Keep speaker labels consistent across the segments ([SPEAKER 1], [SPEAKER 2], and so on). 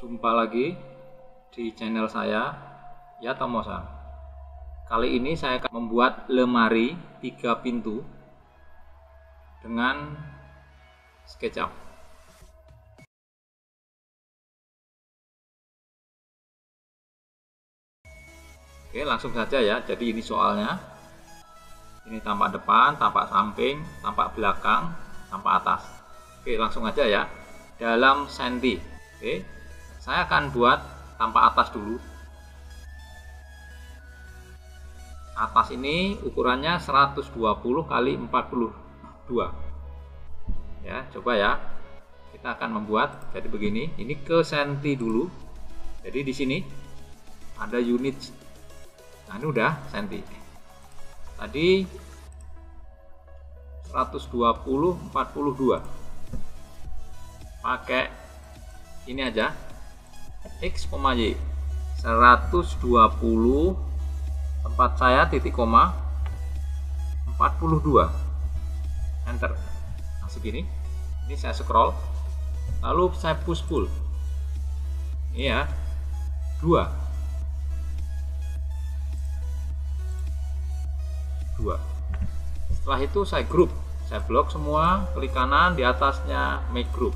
[SPEAKER 1] Jumpa lagi di channel saya, Ya Tomosan. Kali ini saya akan membuat lemari 3 pintu dengan SketchUp. Oke, langsung saja ya. Jadi ini soalnya. Ini tampak depan, tampak samping, tampak belakang, tampak atas. Oke, langsung aja ya. Dalam senti. Oke, saya akan buat tampak atas dulu. Atas ini ukurannya 120 kali 42. Ya, coba ya. Kita akan membuat jadi begini. Ini ke senti dulu. Jadi di sini ada unit. Nah, ini udah senti. Tadi 120 42. Pakai ini aja. X, Y 120 tempat saya titik koma 42, enter. Nah, segini. Ini saya scroll, lalu saya push pull. Ini ya, 2. Setelah itu saya group, saya blok semua, klik kanan, di atasnya make group.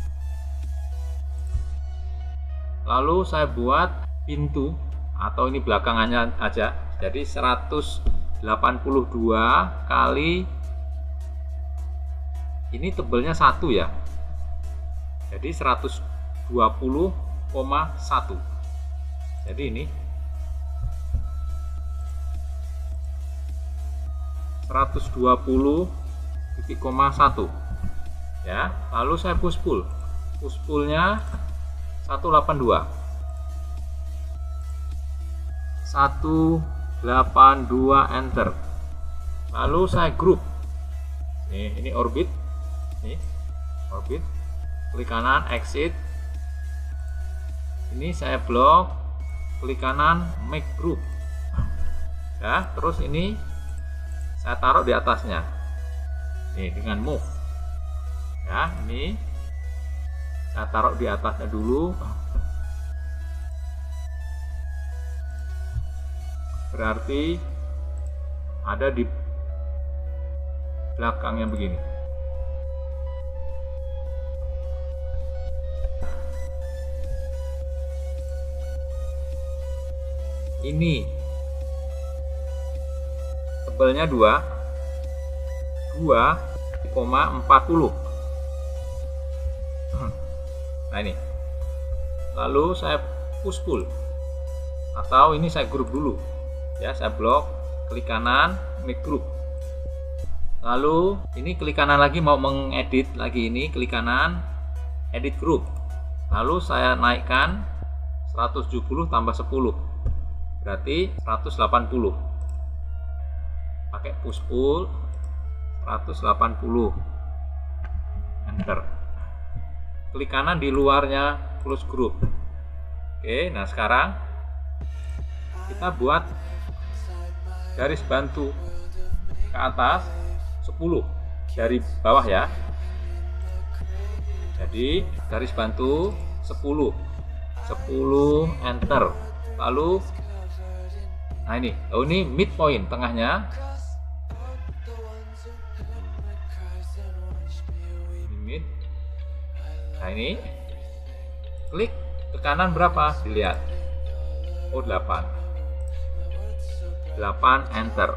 [SPEAKER 1] Lalu saya buat pintu, atau ini belakangannya aja. Jadi 182 kali, ini tebelnya 1 ya. Jadi 120,1. Jadi ini 120,1 ya. Lalu saya push pull. Push pullnya 182 enter. Lalu saya group. Ini orbit. Nih, orbit. Klik kanan, exit. Ini saya blok, klik kanan, make group. Ya, terus ini saya taruh di atasnya. Nih, dengan move. Ya, ini saya taruh di atasnya dulu. Berarti ada di belakangnya begini. Ini tebelnya 2,40. Nah, ini. Lalu saya push pull, atau ini saya group dulu ya. Saya blok, klik kanan, make group. Lalu ini klik kanan lagi, mau mengedit lagi, ini klik kanan, edit group. Lalu saya naikkan 170 tambah 10, berarti 180. Pakai push pull 180, enter. Klik kanan di luarnya, close group. Oke, nah sekarang kita buat garis bantu ke atas 10 dari bawah ya. Jadi garis bantu 10, enter. Lalu nah ini, ini midpoint tengahnya. Mid. Nah ini, klik ke kanan berapa? Dilihat. Oh, 8, enter.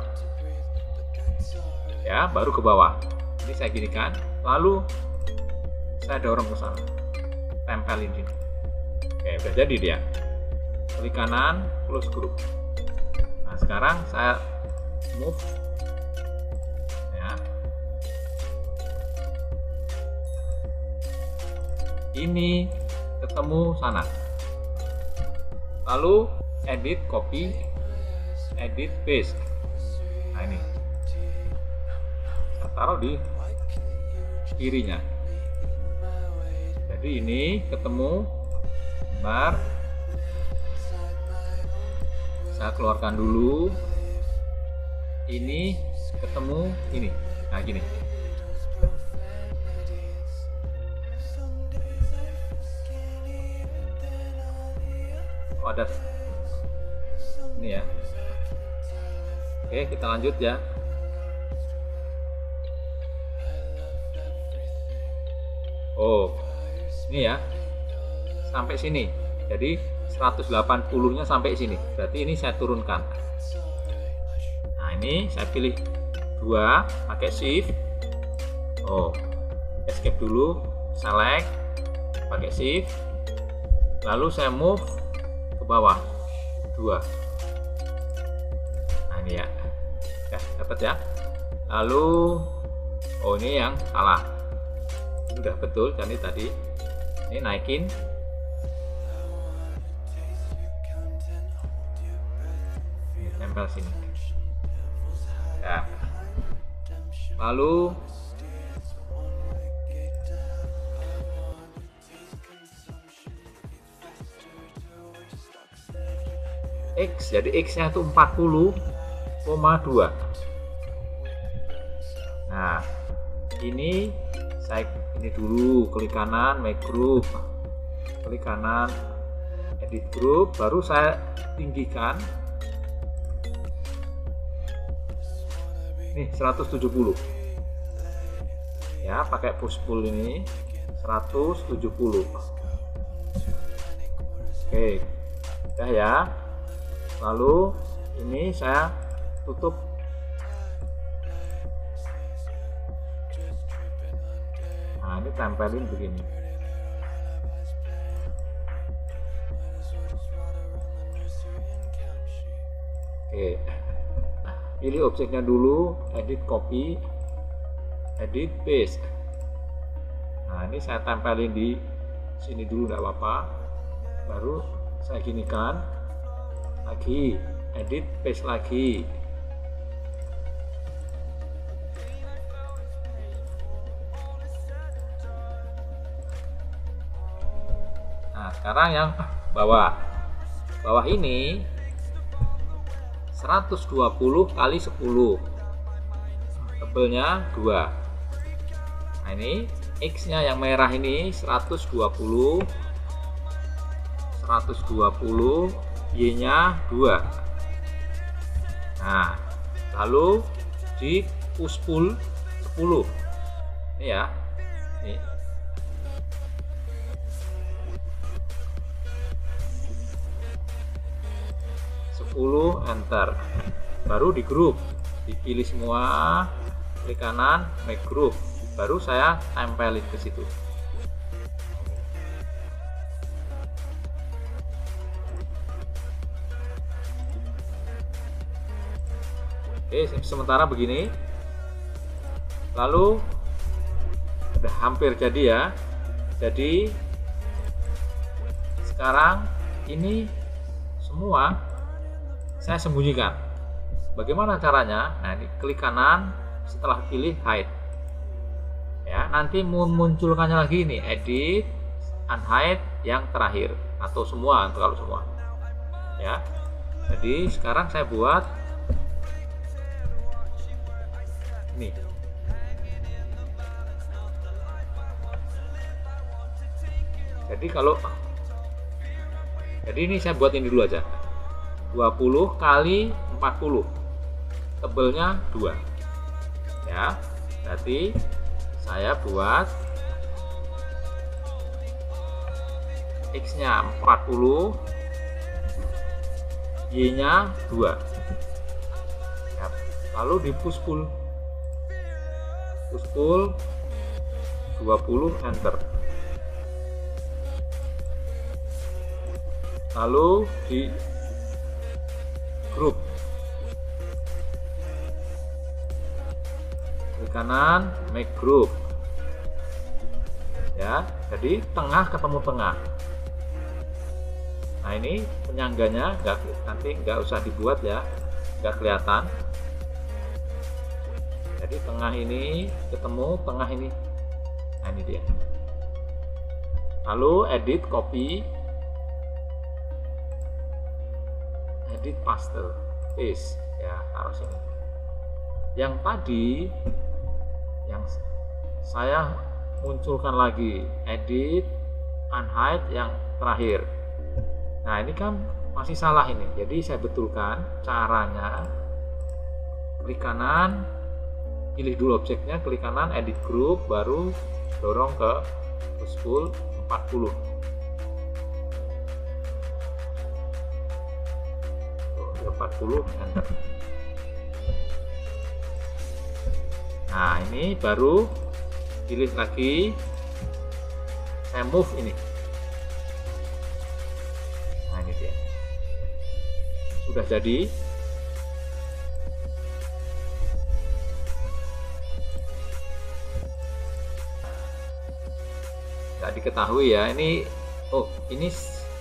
[SPEAKER 1] Ya, baru ke bawah. Ini saya ginikan, lalu saya dorong ke sana, tempelin sini. Oke, udah jadi dia. Klik kanan, close group. Nah, sekarang saya move ya. Ini ketemu sana. Lalu edit, copy, edit, paste. Nah, ini saya taruh di kirinya. Jadi ini ketemu gambar. Saya keluarkan dulu. Ini ketemu ini. Nah, gini. pada ini ya. Oke, kita lanjut ya. Oh, ini ya, sampai sini. Jadi 180-nya sampai sini. Berarti ini saya turunkan. Nah, ini saya pilih 2 pakai shift. Oh, escape dulu, select pakai shift. Lalu saya move ke bawah 2. Nah, ini ya. Ya, dapat ya. Lalu oh, ini yang salah. Sudah betul kan ini tadi. Ini naikin. Ini tempel sini. Ya. Lalu X, jadi X nya itu 40,2. Nah, ini saya ini dulu, klik kanan make group, klik kanan edit group, baru saya tinggikan nih 170 ya, pakai push pull ini 170. Oke, udah ya. Lalu ini saya tutup. Nah, ini tempelin begini. Oke. Nah, pilih objeknya dulu, edit copy, edit paste. Nah, ini saya tempelin di sini dulu, tidak apa-apa. Baru saya ginikan lagi, edit paste lagi. Nah, sekarang yang bawah ini 120 kali 10, tebelnya 2. Nah, ini X nya yang merah ini 120, Y nya 2. Nah, lalu di push pull 10 ini ya, ini. Enter, baru di group, dipilih semua, klik kanan make group, baru saya tempelin ke situ. Oke, sementara begini. Lalu udah hampir jadi ya. Jadi sekarang ini semua saya sembunyikan. Bagaimana caranya? Nah, ini klik kanan, setelah pilih hide. Ya, nanti munculkannya lagi nih, edit, unhide yang terakhir atau semua, kalau semua. Ya. Jadi sekarang saya buat nih. Jadi ini saya buat ini dulu aja. 20 kali 40, tebelnya 2 ya. Berarti saya buat X nya 40, Y nya 2 ya. Lalu di push pull 20, enter. Lalu di group, klik kanan make group ya, jadi tengah ketemu tengah. Nah, ini penyangganya nanti nggak usah dibuat ya, nggak kelihatan. Jadi tengah ini ketemu tengah ini. Nah, ini dia. Lalu edit copy, edit paste ya, taruh sini. Yang tadi yang saya munculkan lagi, edit unhide yang terakhir. Nah, ini kan masih salah ini. Jadi saya betulkan caranya. Klik kanan, pilih dulu objeknya, klik kanan, edit group, baru dorong ke push pull 40. 40, enter. Nah, ini baru pilih lagi, saya move ini. Nah, ini dia. Sudah jadi. Nggak diketahui ya, ini ini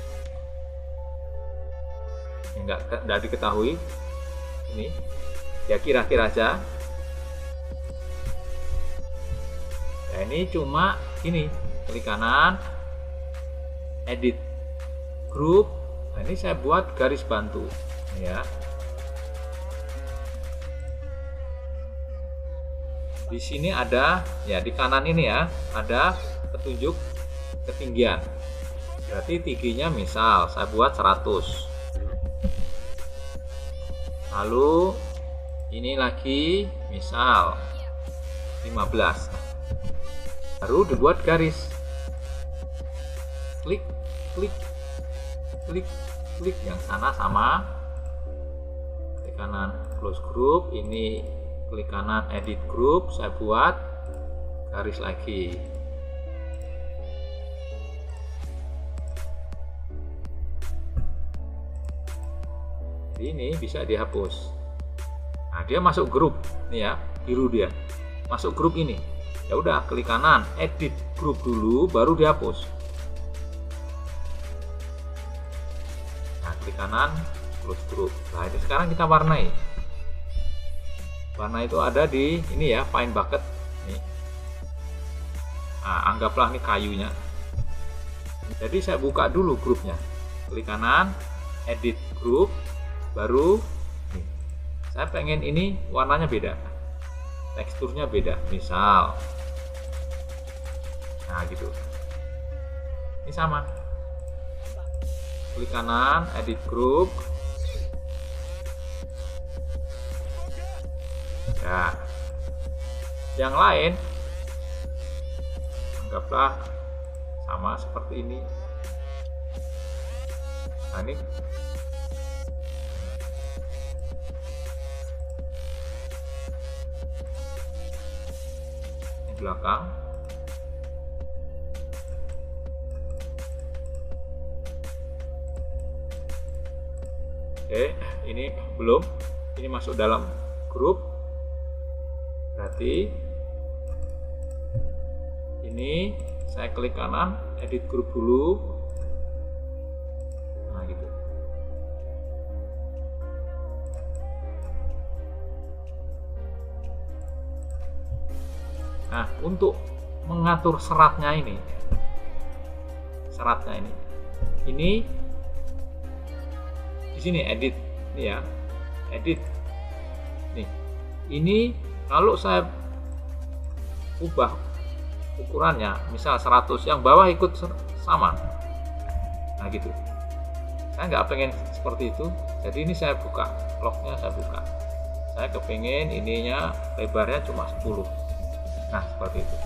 [SPEAKER 1] nggak diketahui, ini ya kira-kira aja ya. Ini cuma ini, klik kanan, edit group. Nah, ini saya buat garis bantu ya. Di sini ada ya, di kanan ini ya, ada petunjuk ketinggian. Berarti tingginya misal saya buat 100. Lalu ini lagi misal 15. Baru dibuat garis. Klik, klik, klik, klik. Yang sana sama. Klik kanan close group. Ini klik kanan edit group. Saya buat garis lagi. Ini bisa dihapus. Nah, dia masuk grup nih ya, biru dia masuk grup ini. Ya udah, klik kanan edit grup dulu, baru dihapus. Nah, klik kanan close group. Nah, ini sekarang kita warnai. Warna itu ada di ini ya, find bucket nih. Nah, anggaplah ini kayunya. Jadi saya buka dulu grupnya, klik kanan edit group, baru nih, saya pengen ini warnanya beda, teksturnya beda, misal nah gitu. Ini sama, klik kanan edit group ya. Yang lain anggaplah sama seperti ini. Nah, ini belakang. Oke, ini belum, ini masuk dalam grup. Berarti ini saya klik kanan edit grup dulu. Nah gitu. Nah, untuk mengatur seratnya ini di sini edit nih ya, edit nih. Ini kalau saya ubah ukurannya misal 100, yang bawah ikut sama. Nah gitu. Saya nggak pengen seperti itu, jadi ini saya buka locknya, saya buka. Saya kepengen ininya lebarnya cuma 10. Nah, seperti itu.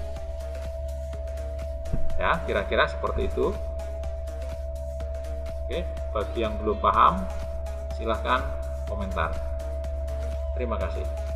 [SPEAKER 1] Ya, kira-kira seperti itu. Oke, bagi yang belum paham, silahkan komentar. Terima kasih.